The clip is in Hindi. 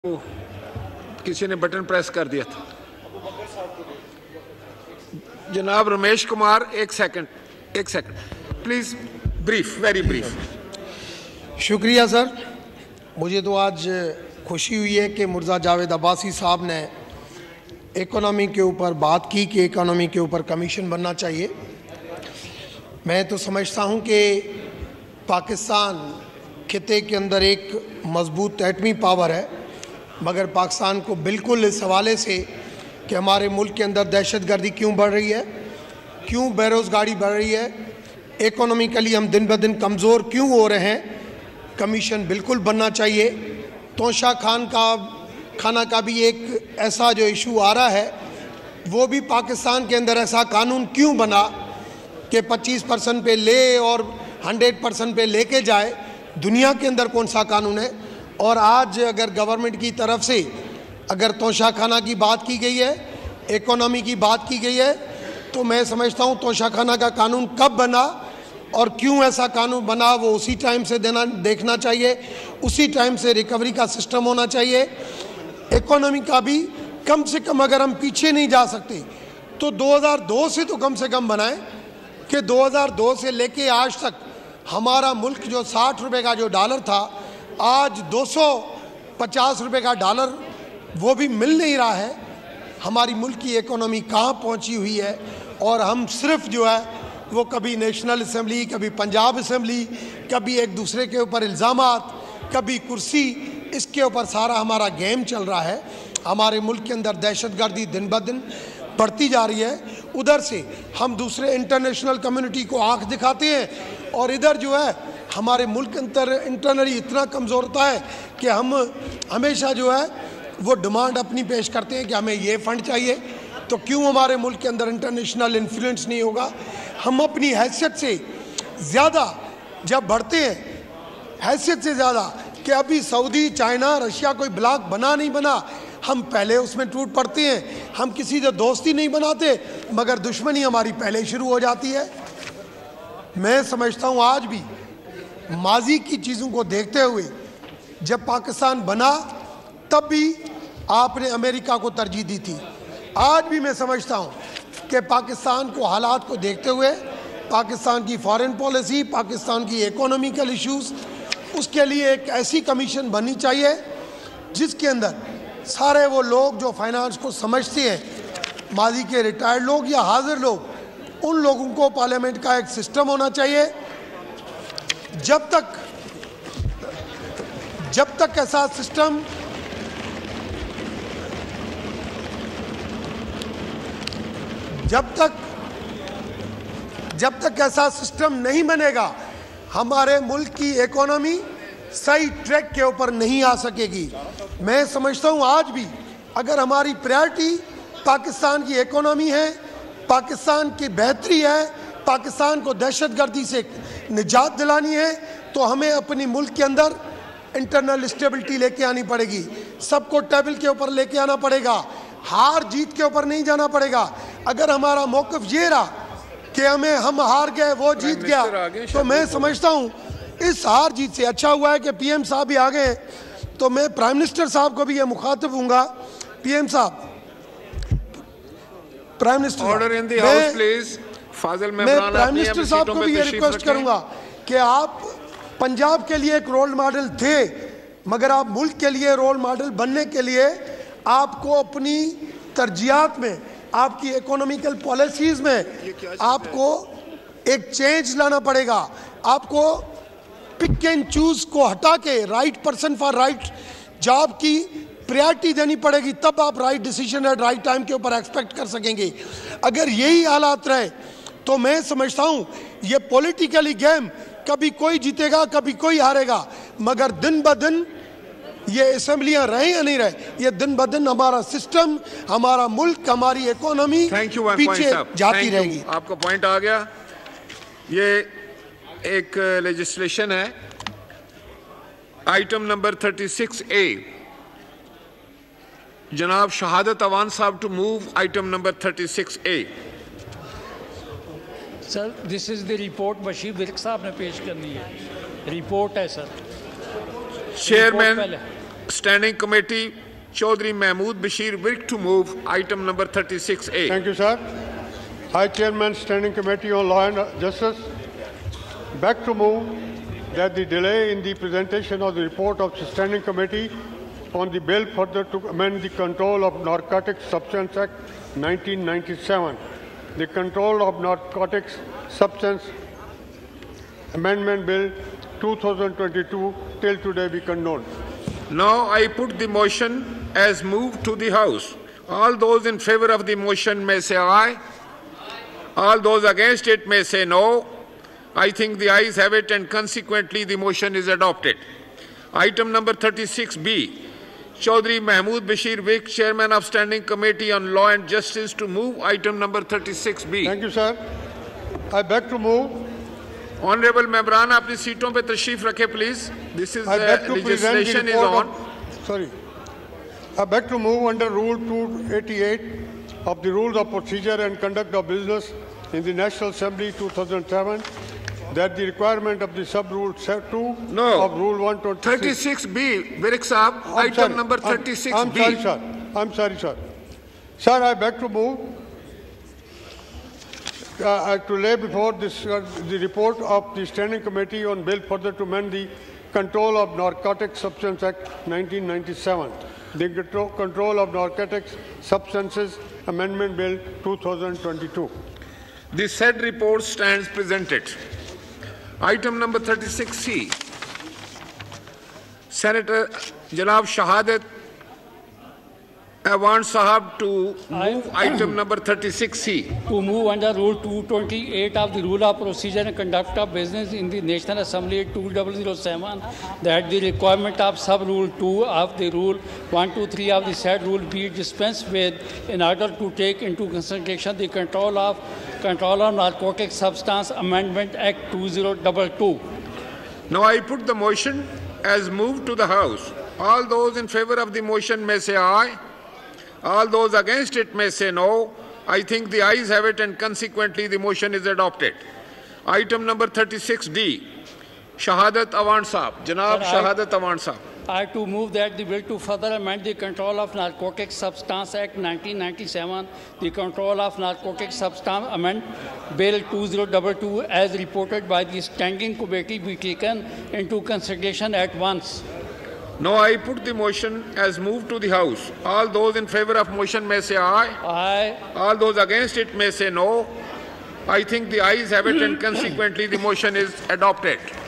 किसी ने बटन प्रेस कर दिया था। जनाब रमेश कुमार, एक second please, brief, very brief. शुक्रिया सर। मुझे तो आज खुशी हुई है कि मिर्ज़ा जावेद अब्बासी साहब ने इकोनॉमी के ऊपर बात की कि इकोनॉमी के ऊपर कमीशन बनना चाहिए। मैं तो समझता हूं कि पाकिस्तान खिते के अंदर एक मजबूत एटमी पावर है, मगर पाकिस्तान को बिल्कुल इस हवाले से कि हमारे मुल्क के अंदर दहशतगर्दी क्यों बढ़ रही है, क्यों बेरोज़गारी बढ़ रही है, इकोनॉमिकली हम दिन ब दिन कमज़ोर क्यों हो रहे हैं, कमीशन बिल्कुल बनना चाहिए। तोशा खाना का भी एक ऐसा जो इशू आ रहा है, वो भी पाकिस्तान के अंदर ऐसा कानून क्यों बना कि 25% पे ले और 100% पे लेके जाए। दुनिया के अंदर कौन सा कानून है? और आज अगर गवर्नमेंट की तरफ से अगर तोशाखाना की बात की गई है, इकोनॉमी की बात की गई है, तो मैं समझता हूँ तोशाखाना का कानून कब बना और क्यों ऐसा कानून बना, वो उसी टाइम से देखना चाहिए। उसी टाइम से रिकवरी का सिस्टम होना चाहिए। इकोनॉमी का भी कम से कम अगर हम पीछे नहीं जा सकते तो 2002 से तो कम से कम बनाएं कि 2002 से लेके आज तक हमारा मुल्क जो 60 रुपये का जो डॉलर था, आज 250 रुपये का डॉलर वो भी मिल नहीं रहा है। हमारी मुल्क की इकोनॉमी कहाँ पहुँची हुई है, और हम सिर्फ जो है वो कभी नेशनल असम्बली, कभी पंजाब असम्बली, कभी एक दूसरे के ऊपर इल्ज़ामात, कभी कुर्सी, इसके ऊपर सारा हमारा गेम चल रहा है। हमारे मुल्क के अंदर दहशतगर्दी दिन ब दिन बढ़ती जा रही है। उधर से हम दूसरे इंटरनेशनल कम्युनिटी को आंख दिखाते हैं और इधर जो है हमारे मुल्क के अंदर इंटरनली इतना कमज़ोर होता है कि हम हमेशा जो है वो डिमांड अपनी पेश करते हैं कि हमें ये फ़ंड चाहिए। तो क्यों हमारे मुल्क के अंदर इंटरनेशनल इन्फ्लुएंस नहीं होगा? हम अपनी हैसियत से ज़्यादा जब बढ़ते हैं, हैसियत से ज़्यादा, कि अभी सऊदी, चाइना, रशिया कोई ब्लॉक बना नहीं बना, हम पहले उसमें टूट पड़ते हैं। हम किसी से दोस्ती नहीं बनाते, मगर दुश्मनी हमारी पहले शुरू हो जाती है। मैं समझता हूँ आज भी माजी की चीज़ों को देखते हुए जब पाकिस्तान बना तब भी आपने अमेरिका को तरजीह दी थी। आज भी मैं समझता हूँ कि पाकिस्तान को हालात को देखते हुए पाकिस्तान की फॉरेन पॉलिसी, पाकिस्तान की इकोनॉमिकल इश्यूज़, उसके लिए एक ऐसी कमीशन बननी चाहिए जिसके अंदर सारे वो लोग जो फाइनेंस को समझते हैं, माजी के रिटायर्ड लोग या हाजिर लोग, उन लोगों को पार्लियामेंट का एक सिस्टम होना चाहिए। जब तक ऐसा सिस्टम जब तक ऐसा सिस्टम नहीं बनेगा, हमारे मुल्क की इकोनॉमी सही ट्रैक के ऊपर नहीं आ सकेगी। मैं समझता हूँ आज भी अगर हमारी प्रायोरिटी पाकिस्तान की इकोनॉमी है, पाकिस्तान की बेहतरी है, पाकिस्तान को दहशतगर्दी से निजात दिलानी है, तो हमें अपनी मुल्क के अंदर इंटरनल स्टेबिलिटी लेके आनी पड़ेगी। सबको टेबल के ऊपर लेके आना पड़ेगा, हार जीत के ऊपर नहीं जाना पड़ेगा। अगर हमारा मौक़िफ़ ये रहा कि हम हार गए, वो जीत गया, तो मैं समझता हूँ इस हार जीत से अच्छा हुआ है कि पीएम साहब भी आ गए। तो मैं प्राइम मिनिस्टर साहब को भी ये मुखातिब हूँगा, पीएम साहब, prime minister, order in the house please. फाजिल मैं प्राइम मिनिस्टर साहब को भी ये रिक्वेस्ट करूँगा कि आप पंजाब के लिए एक रोल मॉडल थे, मगर आप मुल्क के लिए रोल मॉडल बनने के लिए आपको अपनी तरजीहात में, आपकी इकोनॉमिकल पॉलिसीज़ में आपको एक चेंज लाना पड़ेगा। आपको पिक एंड चूज़ को हटा के right person for right job की प्रायोरिटी देनी पड़ेगी, तब आप right decision at right time के ऊपर एक्सपेक्ट कर सकेंगे। अगर यही हालात रहे तो मैं समझता हूँ ये पॉलिटिकली गेम कभी कोई जीतेगा, कभी कोई हारेगा, मगर दिन ब दिन ये असम्बलियाँ रहे या नहीं रहे, ये दिन ब दिन हमारा सिस्टम, हमारा मुल्क, हमारी इकोनॉमी पीछे जाती रहेगी। आपका पॉइंट आ गया। ये एक लेजिस्लेशन है, आइटम नंबर 36A, जनाब शहादत अवान साहब to move item number 36A। Sir, this is the report Bashir Virk साहब ने पेश करनी है। रिपोर्ट है sir, chairman Standing Committee, Chaudhry Mahmood Bashir Virk to move item number 36A. Thank you, sir. I, Chairman, Standing Committee on Law and Justice, beg to move that the delay in the presentation of the report of the Standing Committee on the bill further to amend the Control of Narcotics Substance Act 1997, the Control of Narcotics Substance Amendment Bill 2022 till today be condoned. Now I put the motion as moved to the House. All those in favor of the motion may say aye. All those against it may say no. I think the ayes have it and consequently the motion is adopted. Item number 36B. Chaudhry Mahmood Bashir Virk, Chairman of Standing Committee on Law and Justice, to move item number 36B. Thank you, sir. I beg to move. Honorable Membran, अपनी सीटों पे तशरीफ रखें, please. This is I beg to legislation present the is report on. I beg to move under Rule 288 of the Rules of Procedure and Conduct of Business in the National Assembly 2007 that the requirement of the sub-rule 2 of Rule 126. 36B, Virk Sahab, item number 36B. I'm sorry, sir. I'm sorry, sir. Sir, I beg to move to lay before this the report of the Standing Committee on Bill further to amend the Control of Narcotic Substance Act 1997, the Control of Narcotics Substances Amendment Bill 2022. The said report stands presented. Item number 36C. Senator Janab Shahadat Awan Sahab to move item number 36C. To move under Rule 228 of the Rule of Procedure and Conduct of Business in the National Assembly 2007 that the requirement of sub-rule 2 of the Rule 123 of the said rule be dispensed with in order to take into consideration the Control of Narcotic Substance Amendment Act 2022. Now I put the motion as moved to the House. All those in favor of the motion may say aye. All those against it may say no. I think the ayes have it and consequently the motion is adopted. Item number 36D. Shahadat Awan Sahab. Janab Shahadat Awan Sahab. I to move that the bill to further amend the Control of Narcotic Substance Act 1997, the Control of Narcotic Substance Amendment Bill 2022 as reported by the Standing Committee be taken into consideration at once. Now I put the motion as moved to the House. All those in favor of motion may say aye. Aye. All those against it may say no. I think the ayes have it and consequently the motion is adopted.